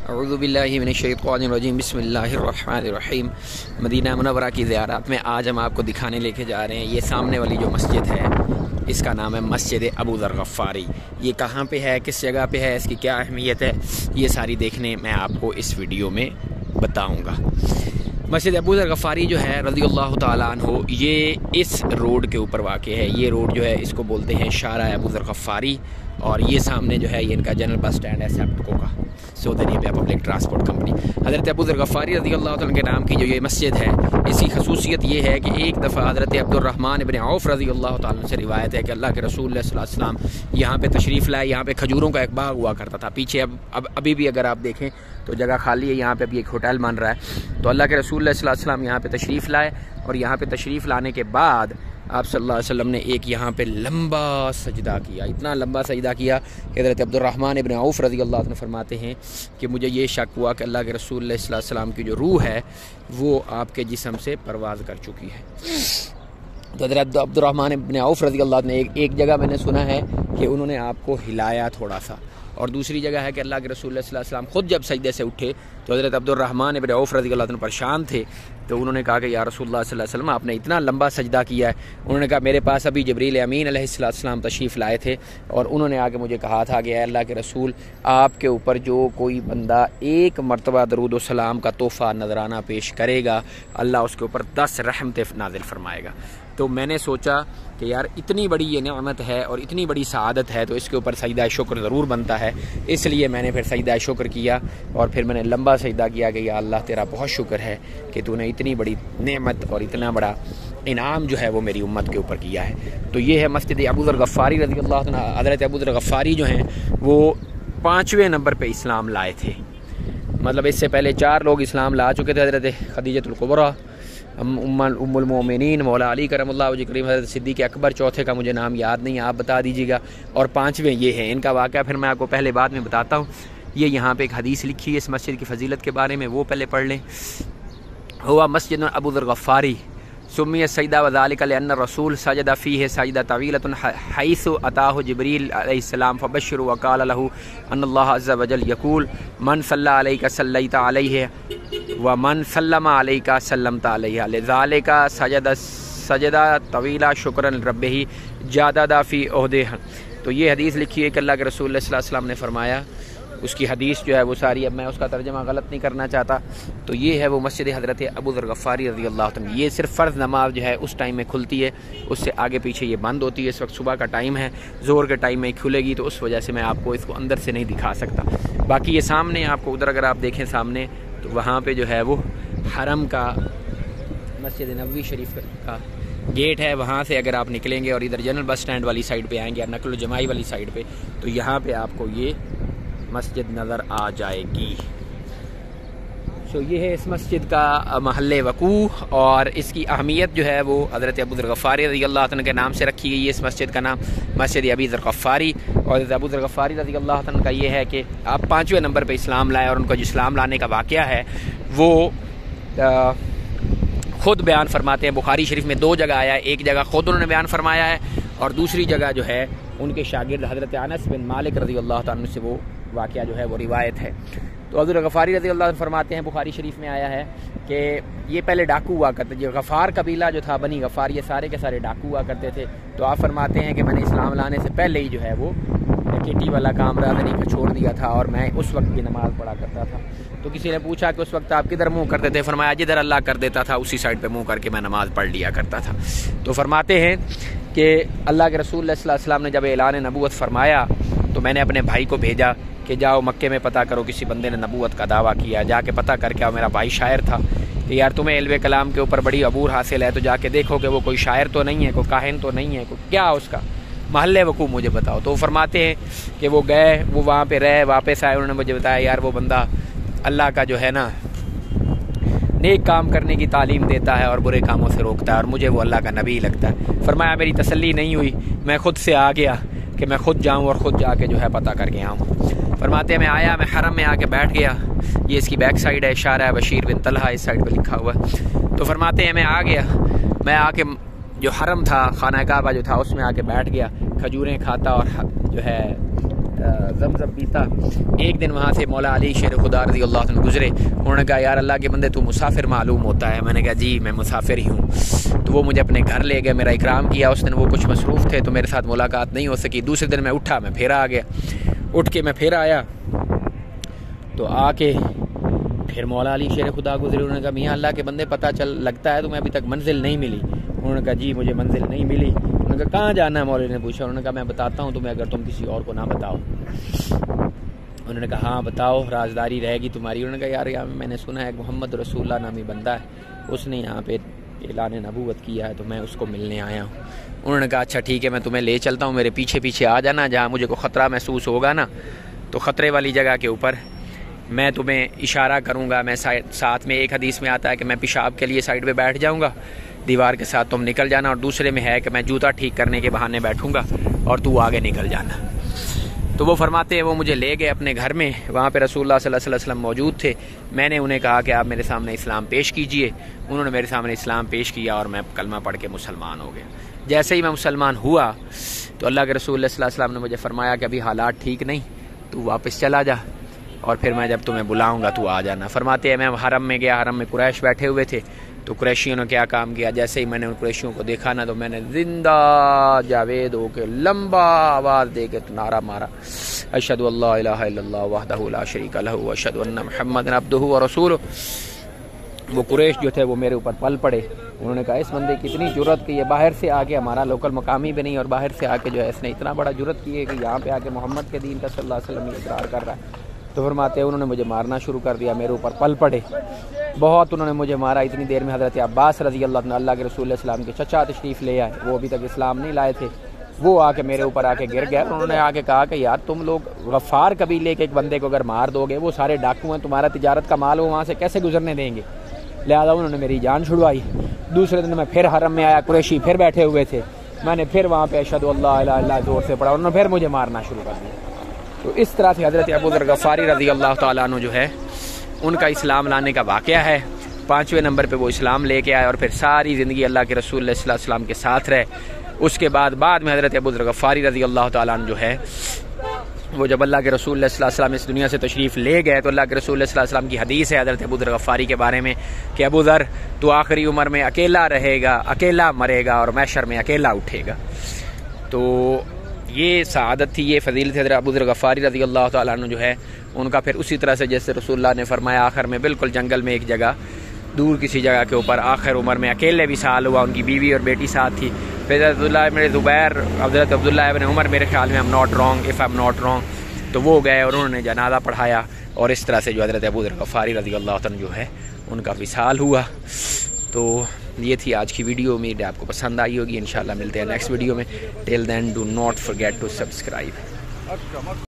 अऊज़ु बिल्लाहि मिनश्शैतानिर्रजीम बिस्मिल्लाहिर्रहमानिर्रहीम। Medina Munawwara की ज़ियारत में आज हम आपको दिखाने लेके जा रहे हैं। ये सामने वाली जो मस्जिद है इसका नाम है मस्जिद अबू ज़र गफ़ारी। ये कहाँ पे है, किस जगह पे है, इसकी क्या अहमियत है, ये सारी देखने मैं आपको इस वीडियो में बताऊँगा। मस्जिद अबू ज़र गफ़ारी जो है रज़ियल्लाहु ताला अन्हु, ये इस रोड के ऊपर वाक़े है। ये रोड जो है इसको बोलते हैं शारा अबू ज़र गफ़ारी, और ये सामने जो है ये इनका जनरल बस स्टैंड है सेप्टको का, Saudi Arab public transport company. हज़रत अबू ज़र गफ़ारी रज़ियल्लाहु ताला के नाम की जो ये मस्जिद है, इसकी खसूसियत ये है कि एक दफ़ा हज़रत अब्दुर्रहमान इब्न औफ़ रज़ियल्लाहु ताला से रिवायत है कि अल्लाह के रसूल सल्लल्लाहु अलैहि वसल्लम यहाँ पे तशरीफ़ लाए। यहाँ पे खजूरों का एक बाग हुआ करता था पीछे। अब अभी भी अगर आप देखें तो जगह खाली है, यहाँ पे अभी एक होटल बन रहा है। तो अल्लाह के रसूल सल्लल्लाहु अलैहि वसल्लम यहाँ पे तशरीफ़ लाए, और यहाँ पे तशरीफ़ लाने के बाद आप सल्लल्लाहु अलैहि वसल्लम ने एक यहाँ पे लंबा सजदा किया। इतना लंबा सजदा किया कि हज़रत अब्दुर्रहमान इब्न औफ़ रज़ियल्लाहु अन्हु फरमाते हैं कि मुझे ये शक हुआ कि अल्लाह के रसूल सल्लल्लाहु अलैहि वसल्लम की जो रूह है वो आपके जिस्म से परवाज़ कर चुकी है। तो हज़रत अब्दुर्रहमान इब्न औफ़ रज़ियल्लाहु अन्हु ने एक जगह मैंने सुना है कि उन्होंने आपको हिलाया थोड़ा सा, और दूसरी जगह है कि अल्लाह के रसूल सल्लल्लाहु अलैहि वसल्लम खुद जब सजदे से उठे तो हज़रत अब्दुर्रहमान इब्न औफ़ रज़ियल्लाहु अन्हु परेशान थे। तो उन्होंने कहा कि या रसूलुल्लाह सल्लल्लाहु अलैहि वसल्लम, आपने इतना लंबा सजदा किया है। उन्होंने कहा मेरे पास अभी जिब्रील अमीन अलैहिस्सलाम तशरीफ़ लाए थे, और उन्होंने आके मुझे कहा था कि अल्लाह के रसूल, आपके ऊपर जो कोई बंदा एक मरतबा दरूद व सलाम का तोहफ़ा नजराना पेश करेगा, अल्लाह उसके ऊपर 10 रहमतें नाज़िल फरमाएगा। तो मैंने सोचा कि यार इतनी बड़ी ये नेमत है और इतनी बड़ी सआदत है, तो इसके ऊपर सजदा शुक्र ज़रूर बनता है। इसलिए मैंने फिर सजदा शुक्र किया, और फिर मैंने लंबा सजदा किया कि या अल्लाह तेरा बहुत शुक्र है कि तूने इतनी बड़ी नेमत और इतना बड़ा इनाम जो है वो मेरी उम्मत के ऊपर किया है। तो ये है मस्जिद अबू ज़र गफ़ारी रज़ियल्लाहु अन्हु। हज़रत अबू ज़र गफ़ारी जो हैं वो 5वें नंबर पर इस्लाम लाए थे। मतलब इससे पहले 4 लोग इस्लाम ला चुके थे। हज़रत खदीजतुल कुबरा, उम्मुल मोमिनीन मौला अली करमुल्लाह वजह करीम, हज़रत सिद्दीक़ अकबर, चौथे का मुझे नाम याद नहीं, आप बता दीजिएगा, और 5वें ये हैं। इनका वाक़या फिर मैं आपको पहले बाद में बताता हूँ। ये यहाँ पे एक हदीस लिखी है इस मस्जिद की फ़जीलत के बारे में, वो पहले पढ़ लें। हुआ मस्जिद अबू ज़र गफ़ारी सुम्मियत सजदा वज़ालिका लिअन्न रसूल सजदा फ़ीहि सजदा तवीलतुन हैसु अताहु जिब्रील अलैहिस्सलाम फ़बश्शिरु व क़ाल लहू अन्नल्लाह अज़्ज़ा वजल यक़ूल मन सल्ला अलैका सल्लैता अलैहि व मन सल्लमा अलैका सल्लमता अलैहि लिज़ालिका सजदा तवीला शुक्रन रब्बिही जाददा फ़ी उहदिही। तो ये हदीस लिखी है कि अल्लाह के रसूल सल्लल्लाहु अलैहि वसल्लम ने फरमाया। उसकी हदीस जो है वो सारी, अब मैं उसका तर्जमा गलत नहीं करना चाहता। तो ये है वो मस्जिद हज़रत अबू ज़र गफ़ारी रज़ियल्लाहु अन्हु। ये सिर्फ फ़र्ज़ नमाज जो है उस टाइम में खुलती है, उससे आगे पीछे ये बंद होती है। इस वक्त सुबह का टाइम है, ज़ोहर के टाइम में खुलेगी, तो उस वजह से मैं आपको इसको अंदर से नहीं दिखा सकता। बाकी ये सामने आपको उधर अगर आप देखें सामने, तो वहाँ पर जो है वो हरम का मस्जिद नबवी शरीफ का गेट है। वहाँ से अगर आप निकलेंगे और इधर जनरल बस स्टैंड वाली साइड पे आएंगे या नकल जमाई वाली साइड पे, तो यहाँ पे आपको ये मस्जिद नज़र आ जाएगी। तो ये है इस मस्जिद का महल्ले वकू, और इसकी अहमियत जो है वो हज़रत अबू ज़र गफ़ारी रज़ियल्लाहु अन्हु के नाम से रखी गई है। इस मस्जिद का नाम मस्जिद अबी ज़र गफ़ारी, और अबू ज़र गफ़ारी रज़ियल्लाहु अन्हु का ये है कि आप 5वें नंबर पे इस्लाम लाए, और उनको जो इस्लाम लाने का वाक़या है वो ख़ुद बयान फरमाते हैं। बुखारी शरीफ में 2 जगह आया है, एक जगह ख़ुद उन्होंने बयान फरमाया है, और दूसरी जगह जो है उनके शागिर्द हज़रत अनस बिन मालिक रज़ियल्लाहु अन्हु से वो वाक़या जो है वो रिवायत है। तो अबू ज़र गफ़ारी रज़ियल्लाहु अन्हु फरमाते हैं, बुखारी शरीफ में आया है कि ये पहले डाकू हुआ करते, जो गफ़ार कबीला जो था, बनी गफ़ार, ये सारे के सारे डाकू हुआ करते थे। तो आप फरमाते हैं कि मैंने इस्लाम लाने से पहले ही जो है वो केटी वाला काम रादनी का छोड़ दिया था, और मैं उस वक्त भी नमाज़ पढ़ा करता था। तो किसी ने पूछा कि उस वक्त आप किधर मुँह करते थे? फरमाया जिधर अल्लाह कर देता था उसी साइड पर मुँह करके मैं नमाज़ पढ़ लिया करता था। तो फरमाते हैं कि अल्लाह के रसूल सल्लल्लाहु अलैहि वसल्लम ने जब ऐलान नबूवत फरमाया, तो मैंने अपने भाई को भेजा कि जाओ मक्के में पता करो, किसी बंदे ने नबूवत का दावा किया, जाके पता करके आओ। मेरा भाई शायर था कि यार तुम्हें इल्म कलाम के ऊपर बड़ी अबूर हासिल है, तो जाके देखो कि वो कोई शायर तो नहीं है, कोई काहिन तो नहीं है, कोई क्या उसका महल्ले वकू मुझे बताओ। तो वो फरमाते हैं कि वो गए, वो वहाँ पे रहे, वापस आए, उन्होंने मुझे बताया यार वो बंदा अल्लाह का जो है ना नेक काम करने की तालीम देता है और बुरे कामों से रोकता है, और मुझे वो अल्लाह का नबी लगता है। फरमाया मेरी तसल्ली नहीं हुई, मैं ख़ुद से आ गया कि मैं ख़ुद जाऊँ और ख़ुद जाके जो है पता करके आऊँ। फरमाते हैं मैं आया, मैं हरम में आके बैठ गया। ये इसकी बैक साइड है, इशारा है बशीर बिन तलहा, इस साइड पे लिखा हुआ। तो फरमाते हैं मैं आ गया, मैं आके जो हरम था, खाना काबा जो था, उसमें आके बैठ गया, खजूरें खाता और जो है जमज़म पीता। एक दिन वहाँ से मौला अली शेर खुदा रज़ी अल्लाह अन्हु गुज़रे। उन्होंने कहा यार अल्लाह के बंदे तू मुसाफिर मालूम होता है। मैंने कहा जी मैं मुसाफिर ही हूँ। तो वो मुझे अपने घर ले गए, मेरा इकराम किया। उस दिन वो कुछ मसरूफ़ थे तो मेरे साथ मुलाकात नहीं हो सकी। दूसरे दिन मैं उठा, मैं फिर आ गया। उठ के मैं फिर आया तो आके फिर मौला अली शेर खुदा गुज़रे। उन्होंने कहा मियाँ अल्लाह के बंदे पता चल लगता है तुम्हें अभी तक मंजिल नहीं मिली। उन्होंने कहा जी मुझे मंजिल नहीं मिली। उन्होंने कहा कहाँ जाना है? मौलवी ने पूछा। उन्होंने कहा मैं बताता हूँ तुम्हें, अगर तुम किसी और को ना बताओ। उन्होंने कहा हाँ बताओ, राजदारी रहेगी तुम्हारी। उन्होंने कहा यार यहाँ मैंने सुना है मोहम्मद रसूलुल्लाह नामी बंदा है, उसने यहाँ पे ऐलान नबूवत किया है तो मैं उसको मिलने आया हूँ। उन्होंने कहा अच्छा ठीक है मैं तुम्हें ले चलता हूँ, मेरे पीछे पीछे आ जाना, जहाँ मुझे को ख़तरा महसूस होगा ना तो ख़तरे वाली जगह के ऊपर मैं तुम्हें इशारा करूँगा। मैं साथ में एक हदीस में आता है कि मैं पेशाब के लिए साइड पे बैठ जाऊँगा, दीवार के साथ तुम निकल जाना, और दूसरे में है कि मैं जूता ठीक करने के बहाने बैठूँगा और तू आगे निकल जाना। तो वो फरमाते हैं वो मुझे ले गए अपने घर में। वहाँ पे रसूलुल्लाह सल्लल्लाहु अलैहि वसल्लम मौजूद थे। मैंने उन्हें कहा कि आप मेरे सामने इस्लाम पेश कीजिए। उन्होंने मेरे सामने इस्लाम पेश किया और मैं कलमा पढ़ के मुसलमान हो गया। जैसे ही मैं मुसलमान हुआ तो अल्लाह के रसूल सल्लल्लाहु अलैहि वसल्लम ने मुझे फरमाया कि अभी हालात ठीक नहीं, तू वापस चला जा और फिर मैं जब तुम्हें बुलाऊँगा तू आ जाना। फरमाते हैं मैं हरम में गया, हरम में कुरैश बैठे हुए थे। तो कुरैशियों ने क्या काम किया, जैसे ही मैंने उन कुरैशियों को देखा ना तो मैंने जिंदा जावेद होके लंबा आवाज़ दे के नारा मारा, अशहदु अल्ला इलाहा इल्लल्लाह वहदहु ला शरीका लहू व अशहदु अन्ना मुहम्मदन अब्दुहु व रसूलुहु। वो कुरैश जो थे वो मेरे ऊपर पल पड़े। उन्होंने कहा इस बंदे की इतनी जुर्रत कि ये बाहर से आके, हमारा लोकल मकामी भी नहीं और बाहर से आके जो है इसने इतना बड़ा जुर्रत की है कि यहाँ पे आके मोहम्मद के दीन का सल्लल्लाहु अलैहि वसल्लम इकरार कर रहा है। तो फरमाते हैं उन्होंने मुझे मारना शुरू कर दिया, मेरे ऊपर पल पड़े बहुत। उन्होंने मुझे मारा। इतनी देर में हज़रत अब्बास रज़ी अल्लाह के रसूल इस्लाम के चचा तशरीफ़ ले आए, वो अभी तक इस्लाम नहीं लाए थे। वो आके मेरे ऊपर आके गिर गए। उन्होंने आके कहा कि यार तुम लोग गफ़ार कबीले के एक बंदे को अगर मार दोगे, वो सारे डाकू हैं, तुम्हारा तिजारत का माल हो, वहाँ से कैसे गुजरने देंगे? लिहाजा उन्होंने मेरी जान छुड़वाई। दूसरे दिन मैं फिर हरम में आया, कुरैशी फिर बैठे हुए थे। मैंने फिर वहाँ पे अशहदु अल्ला इलाहा इल्लल्लाह जोर से पढ़ा। उन्होंने फिर मुझे मारना शुरू कर दिया। तो इस तरह से हज़रत अबू ज़र गफ़ारी रज़ी अल्लाह तआला अन्हु जो है उनका इस्लाम लाने का वाक़या है। 5वें नंबर पे वो इस्लाम लेके आए और फिर सारी ज़िंदगी अल्लाह के रसूल सल्लल्लाहु अलैहि वसल्लम के साथ रहे। उसके बाद में हज़रत अबू ज़र गफ़ारी रज़ी अल्लाह तआला अन्हु जो है वो जब अल्लाह के रसूल सल्लल्लाहु अलैहि वसल्लम इस दुनिया से तशरीफ़ ले गए तो अल्लाह के रसूल सल्लल्लाहु अलैहि वसल्लम की हदीस है हज़रत अबू ज़र गफ़ारी के बारे में कि अबू ज़र तू आखिरी उम्र में अकेला रहेगा, अकेला मरेगा और महशर में अकेला उठेगा। तो ये सआदत थी, ये फजीलत हज़रत अबू ज़र गफ़ारी रज़ी अल्लाह तआला अन्हु जो है उनका। फिर उसी तरह से जैसे रसूलुल्लाह ने फरमाया आखिर में बिल्कुल जंगल में एक जगह दूर किसी जगह के ऊपर आखिर उम्र में अकेले विसाल हुआ, उनकी बीवी और बेटी साथ थी। फिर अब्दुल्लाह इब्न ज़ुबैर, हज़रत अब्दुल्लाह इब्न उमर, मेरे ख्याल में if I am not wrong, तो वो गए और उन्होंने जनाजा पढ़ाया और इस तरह से जो हज़रत अबू ज़र गफ़ारी रज़ी अल्लाह तआला जो है उनका विसाल हुआ। तो ये थी आज की वीडियो। उम्मीद है आपको पसंद आई होगी। इंशाल्लाह मिलते हैं नेक्स्ट वीडियो में। Till then do not forget to subscribe.